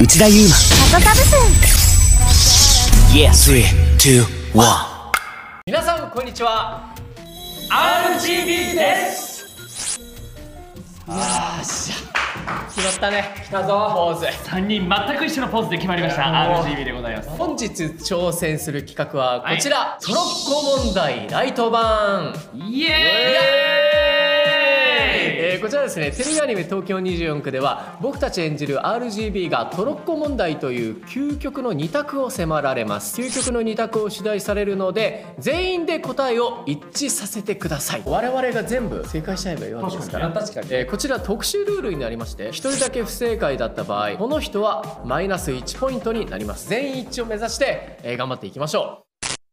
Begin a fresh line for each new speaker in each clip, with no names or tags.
内田悠馬
サトサブスン。
Yeah 3、2、1。
皆さんこんにちは、 RGB です。よっしゃ、決まったね。来たぞポーズ。
3人全く一緒のポーズで決まりました。 RGB でございます。
本日挑戦する企画はこちら、トロッコ問題ライト版。
イエーイ。
こちらですね、テレビアニメ東京24区では僕たち演じる RGB がトロッコ問題という究極の2択を迫られます。究極の2択を出題されるので全員で答えを一致させてください。我々が全部正解しちゃえばいいわけですから。確かに、こちら特殊ルールになりまして、1人だけ不正解だった場合この人はマイナス1ポイントになります。全員一致を目指して、頑張っていきましょ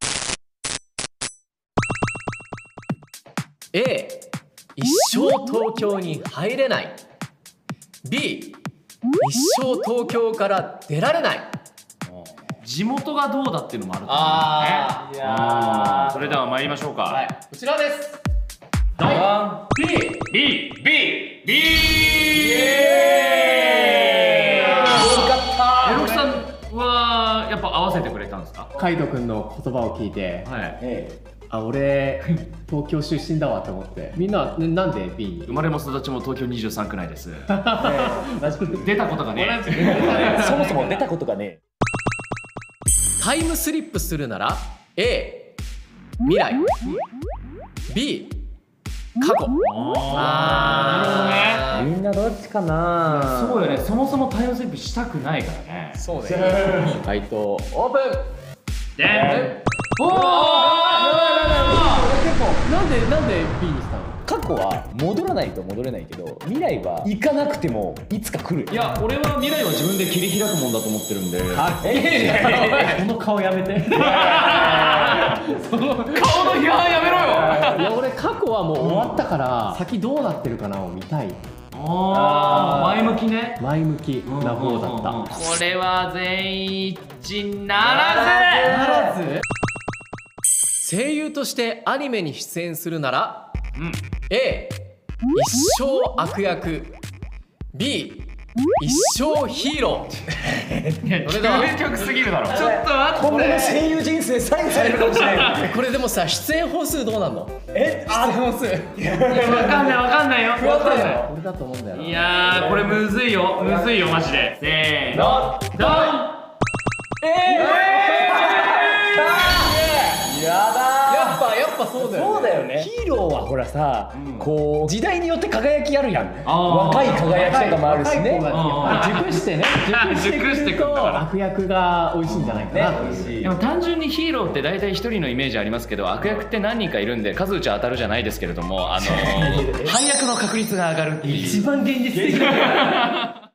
う。 A、一生東京に入れない。 B、一生東京から出られない。
地元がどうだっていうのもあると思うんだね。それでは参りましょうか。
はい、こちらです。
はい、 B。イエーイ。よかった。エロクさんはやっぱ合わせてくれたんですか？
カイト君の言葉を聞いて、はい、あ、俺東京出身だわと思って。みんな、なんで B に？
生まれも育ちも東京23区内です。出たことがね。
そもそも出たことがね。
タイムスリップするなら A、未来、 B、過去。
なるほどね。
みんなどっちかな。
そうよね、そもそもタイムスリップしたくないからね。
そうね。回答オープン。
でん。おお。
なんで B にしたの？
過去は戻らないと戻れないけど、未来は行かなくてもいつか来る。
いや、俺は未来は自分で切り開くもんだと思ってるんで。
この顔やめて。
その顔の批判やめろよ。
いや、俺過去はもう終わったから先どうなってるかなを見たい。
ああ、前向きね。
前向きな方だった。
これは全員一致ならず。
声優としてアニメに出演するなら、A、一生悪役、 B、一生ヒーロー。それでは
究極すぎるだろ。ちょっと待って、
今後の声優人生左右されるかもしれない。
これでもさ、出演本数どうなんの？
出演本数
わかんないよ。
これだと思うんだよな。
いやー、これむずいよマジで。せーの、ドン。
やっぱそうだよね。
そうだよね。ヒーローはほらさ、こう時代によって輝きあるやん。若い輝きとかもあるしね。
熟してね、熟してくると悪役が美味しいんじゃないかなという。
でも単純にヒーローって大体一人のイメージありますけど、悪役って何人かいるんで数打ち当たるじゃないですけれども、反役の確率が上がるっていう。
一番現実的だ。